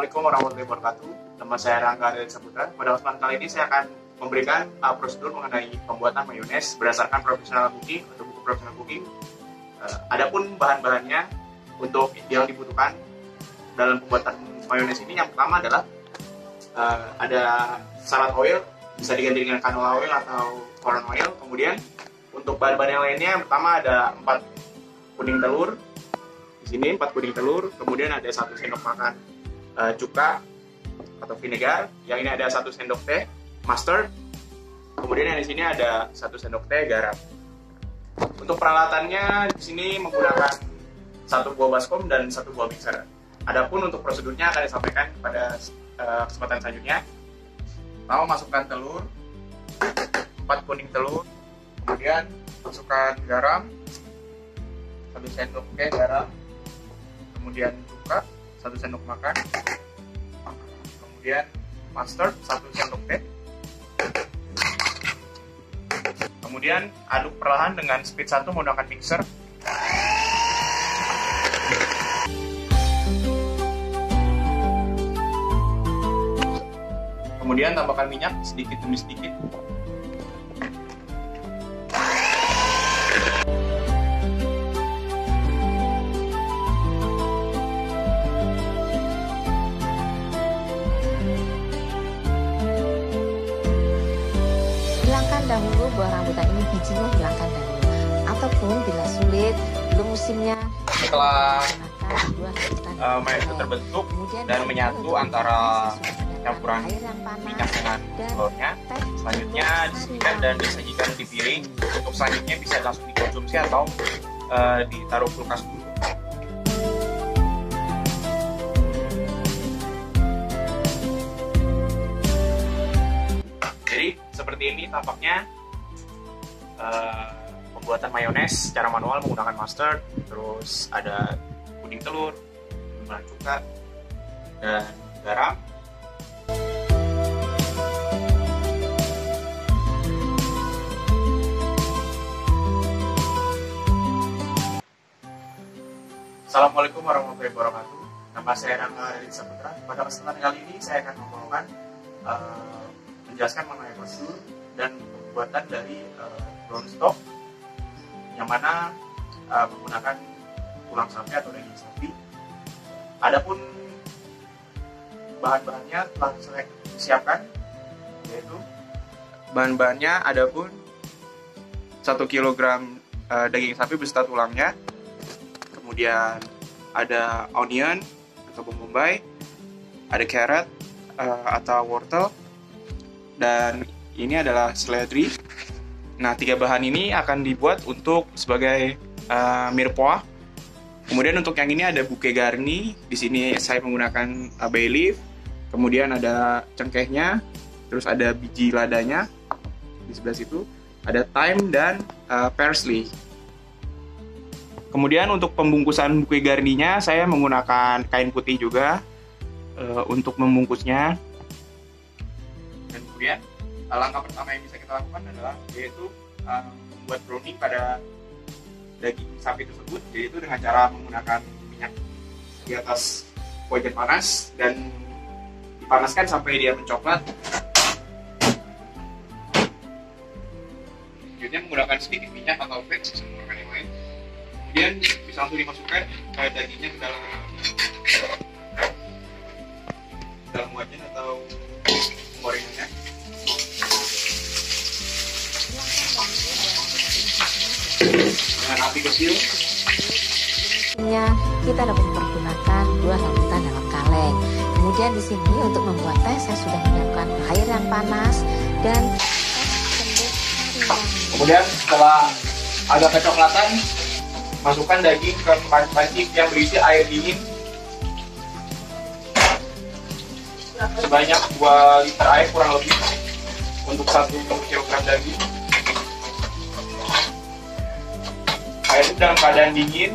Assalamualaikum warahmatullahi wabarakatuh. Nama saya Rangga Arya Saputra. Pada kesempatan kali ini saya akan memberikan prosedur mengenai pembuatan mayones berdasarkan professional cooking atau buku professional cooking. Adapun bahan-bahannya untuk yang dibutuhkan dalam pembuatan mayones ini, yang pertama adalah ada salad oil, bisa diganti dengan canola oil atau corn oil. Kemudian untuk bahan-bahan yang lainnya, yang pertama ada 4 kuning telur. Di sini 4 kuning telur, kemudian ada 1 sendok makan cuka atau vinegar. Yang ini ada 1 sendok teh mustard. Kemudian yang di sini ada 1 sendok teh garam. Untuk peralatannya di sini menggunakan 1 buah baskom dan 1 buah mixer. Adapun untuk prosedurnya akan disampaikan pada kesempatan selanjutnya. Pertama, masukkan telur, 4 kuning telur, kemudian masukkan garam, 1 sendok teh garam, kemudian cuka 1 sendok makan, kemudian mustard 1 sendok teh, kemudian aduk perlahan dengan speed 1 menggunakan mixer. Kemudian tambahkan minyak sedikit demi sedikit. Hilangkan dahulu buah rambutan ini, bijinya hilangkan dahulu. Ataupun bila sulit, belum musimnya, Setelah buah mayones itu terbentuk dan menyatu antara campuran minyak dengan telurnya, selanjutnya disediakan dan disajikan di piring. Untuk selanjutnya bisa langsung dikonsumsi atau ditaruh kulkas dulu. Jadi seperti ini tampaknya pembuatan mayones secara manual menggunakan mustard, terus ada kuning telur, gula cuka, dan garam. Assalamualaikum warahmatullahi wabarakatuh. Nama saya Rangga Arya Saputra. Pada kesempatan kali ini saya akan menjelaskan mengenai prosedur dan pembuatan dari brown stock, yang mana menggunakan tulang sapi atau daging sapi. Adapun bahan-bahannya telah saya siapkan, yaitu bahan-bahannya adapun 1 kg daging sapi beserta tulangnya. Kemudian ada onion atau bawang bombay, ada carrot atau wortel, dan ini adalah seledri. Nah, 3 bahan ini akan dibuat untuk sebagai mirepoix. Kemudian untuk yang ini ada bouquet garni. Di sini saya menggunakan bay leaf. Kemudian ada cengkehnya, terus ada biji ladanya di sebelah situ. Ada thyme dan parsley. Kemudian untuk pembungkusan bouquet garninya saya menggunakan kain putih juga untuk membungkusnya. Dan kemudian langkah pertama yang bisa kita lakukan adalah yaitu membuat browning pada daging sapi tersebut, yaitu dengan cara menggunakan minyak di atas wajan panas dan dipanaskan sampai dia mencoklat. Selanjutnya menggunakan sedikit minyak atau fat, bisa menggunakan yang lain. Kemudian bisa langsung dimasukkan dagingnya ke dalam wajan atau gorengannya. Dengan api kecil. Kita dapat mempergunakan buah rambutan dalam kaleng. Kemudian di sini untuk membuat teh saya sudah menyiapkan air yang panas dan Kemudian setelah agak kecoklatan, masukkan daging ke panci yang berisi air dingin sebanyak 2 liter air kurang lebih untuk 1 kg daging. Air itu dalam keadaan dingin.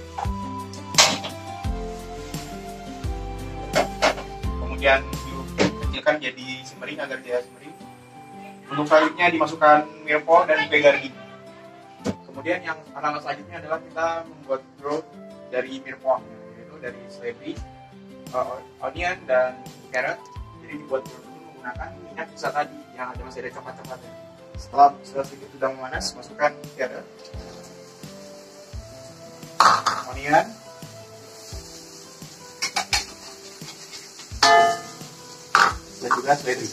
Kemudian dihancurkan jadi simmering agar dia simmering. Untuk selanjutnya dimasukkan mirepoix dan bouquet garni. Kemudian yang langkah selanjutnya adalah kita membuat broth dari mirepoixnya, yaitu dari celery, onion dan carrot. Jadi dibuat broth itu menggunakan minyak sisa tadi yang masih ada coklat-coklatnya. Setelah sedikit sudah memanas, masukkan carrot, onion, dan juga celery.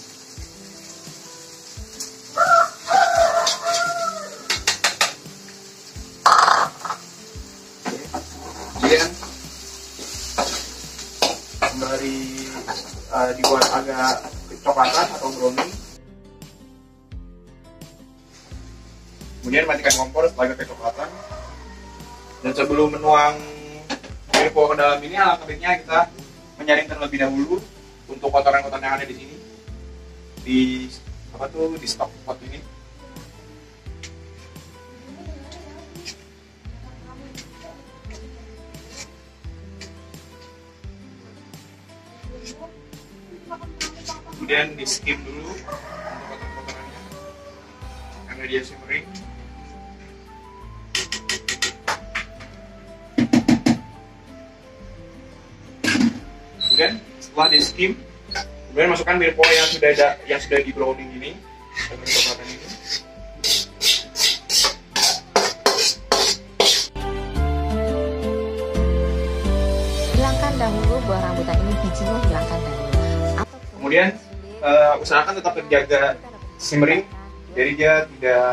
Kemudian sembari dibuat agak kecoklatan atau browning. Kemudian matikan kompor setelah agak kecoklatan. Dan sebelum menuang mirepoix ke dalam ini, alangkah baiknya kita menyaring terlebih dahulu untuk kotoran-kotoran yang ada di sini, di stok pot ini. Kemudian di skim dulu untuk kotoran-kotorannya karena dia simmering. Kemudian setelah di skim, kemudian masukkan mirepoix yang sudah di browning ini, agar coklatan ini. Hilangkan dahulu buah rambutan ini, bijinya hilangkan dahulu. Kemudian usahakan tetap terjaga simmering, jadi dia tidak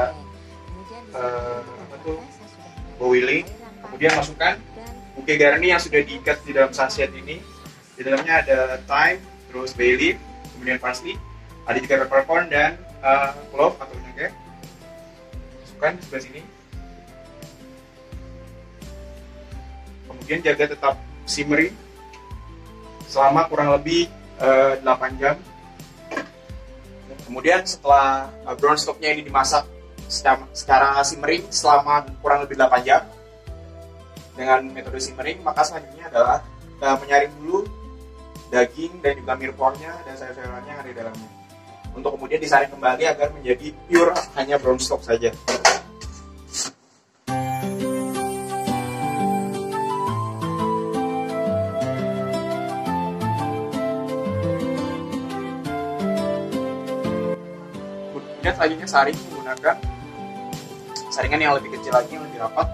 boiling. Kemudian masukkan bouquet garni yang sudah diikat di dalam sachet ini. Di dalamnya ada thyme, terus bay leaf, kemudian parsley, ada juga peppercorn dan clove atau cengkeh. Masukkan di sebelah sini. Kemudian jaga tetap simmering selama kurang lebih 8 jam. Kemudian setelah brown stocknya ini dimasak secara simmering selama kurang lebih 8 jam dengan metode simmering, maka selanjutnya adalah kita menyaring dulu daging dan juga mirepoixnya dan sayur-sayurannya yang ada di dalamnya, untuk kemudian disaring kembali agar menjadi pure hanya brown stock saja. Kemudian selanjutnya saring menggunakan saringan yang lebih kecil lagi, yang lebih rapat.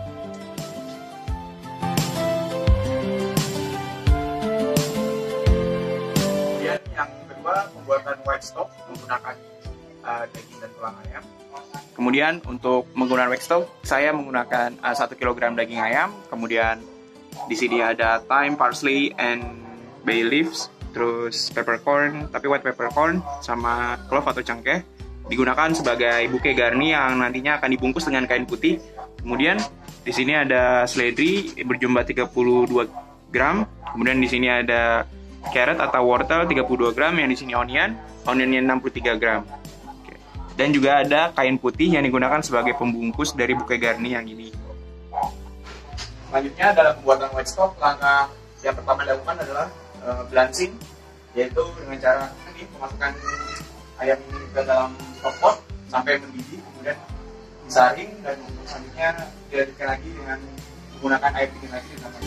Kemudian yang kedua, pembuatan white stock menggunakan daging dan tulang ayam. Kemudian untuk menggunakan white stock, saya menggunakan 1 kg daging ayam. Kemudian di sini ada thyme, parsley, and bay leaves, terus peppercorn, tapi white peppercorn sama clove atau cengkeh. Digunakan sebagai bouquet garni yang nantinya akan dibungkus dengan kain putih. Kemudian di sini ada seledri berjumlah 32 gram. Kemudian di sini ada carrot atau wortel 32 gram, yang di sini onionnya 63 gram. Oke. Dan juga ada kain putih yang digunakan sebagai pembungkus dari bouquet garni yang ini. Selanjutnya dalam pembuatan white stock, langkah yang pertama dilakukan adalah blanching, yaitu dengan cara ini memasukkan ayam ini ke dalam stock pot sampai mendidih, kemudian disaring, dan untuk selanjutnya dilanjutkan lagi dengan menggunakan air dingin lagi ditambah.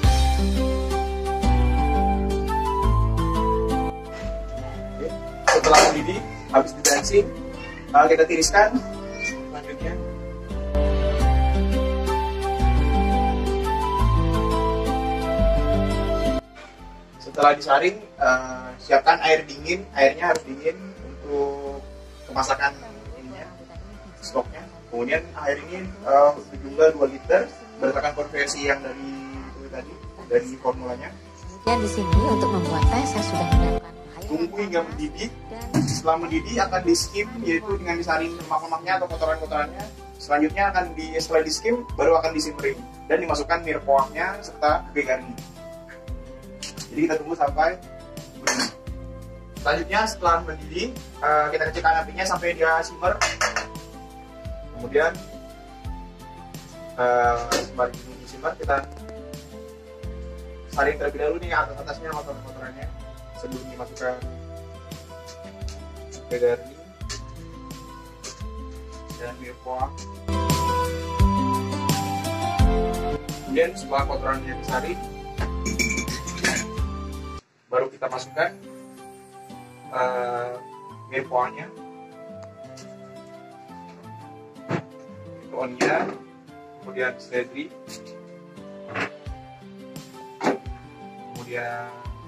Setelah mendidih, habis di blanching, kita tiriskan. Selanjutnya setelah disaring, siapkan air dingin. Airnya harus dingin untuk kemasakan ininya, stoknya. Kemudian air ini berjumlah 2 liter berdasarkan konversi yang dari formulanya. Dan di sini untuk membuat teh saya sudah menyiapkan air. Tunggu hingga mendidih. Setelah mendidih akan di skim, yaitu dengan disaring lemak-lemaknya atau kotoran-kotorannya. Selanjutnya setelah di skim baru akan disimmering dan dimasukkan mirepoixnya serta bouquet garni. Jadi kita tunggu sampai mendidih. Selanjutnya setelah mendidih, kita kecilkan apinya sampai dia simmer. Kemudian sembari menunggu simmer, kita saring terlebih dahulu nih atas-atasnya kotoran-kotorannya sebelum dimasukkan bouquet garni, dan mirepoix. Kemudian setelah kotorannya disaring, baru kita masukkan mirepoixnya, itu onion, kemudian seledri, kemudian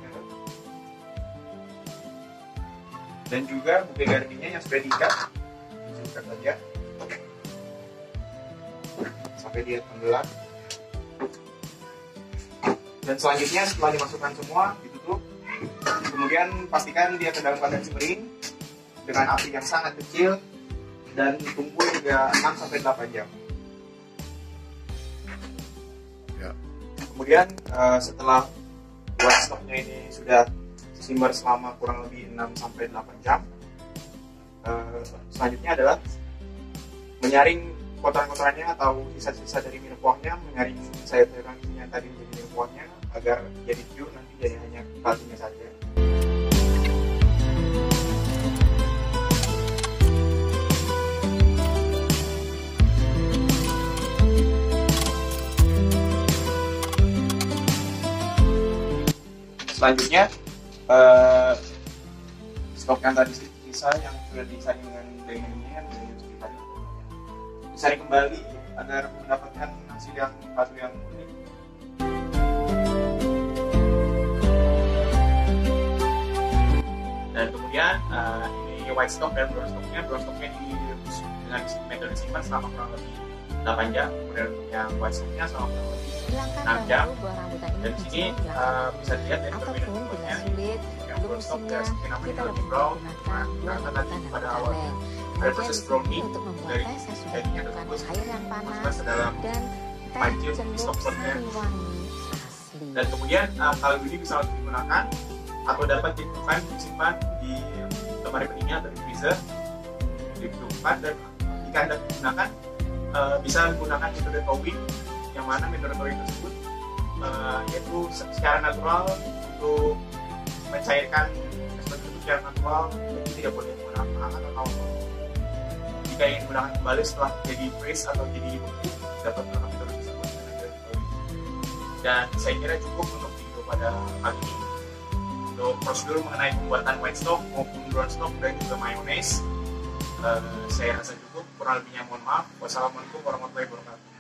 dan juga bouquet garninya yang sudah diikat, diikat saja sampai dia tenggelam. Dan selanjutnya setelah dimasukkan semua, ditutup. Kemudian pastikan dia ke dalam keadaan simmering dengan api yang sangat kecil dan tunggu hingga 6-8 jam. Ya. Kemudian setelah white stocknya ini sudah simmer selama kurang lebih 6-8 jam, selanjutnya adalah menyaring kotoran-kotorannya atau sisa-sisa dari mirepoixnya, menyaring sayur-sayuran yang tadi menjadi mirepoixnya agar jadi pure, nanti jadi hanya kaldunya saja. Selanjutnya stok yang tadi sisa yang sudah disaring dengan daging-dagingnya yang tadi disaring kembali agar mendapatkan hasil yang kaldu yang unik. Dan kemudian ini white stock dan brown stocknya direbus dengan metode simpan selama kurang lebih 8 jam, kemudian untuk yang white stocknya selama kurang lebih 6 jam. Dan di sini bisa dilihat dari perbedaan bentuknya. Yang brown stock seperti namanya lebih brown, karena tadi pada awalnya ada proses browning dari dagingnya tersebut masukkan ke dalam panci stok stoknya. Dan kemudian kaldu ini bisa langsung digunakan atau dapat disimpan di lemari pendingin atau di freezer, dibekukan. Dan jika Anda menggunakan bisa menggunakan metode thawing, yang mana metode thawing tersebut yaitu secara natural untuk mencairkan seperti itu secara natural, jadi tidak boleh menggunakan hangat atau jika ingin menggunakan kembali setelah jadi freeze atau jadi beku, dapat menggunakan metode tersebut dengan metode thawing. Dan saya kira cukup untuk video pada kali ini. Untuk prosedur mengenai pembuatan white stock maupun brown stock dan juga mayonnaise, saya rasa cukup. Kurang lebihnya mohon maaf. Wassalamualaikum warahmatullahi wabarakatuh.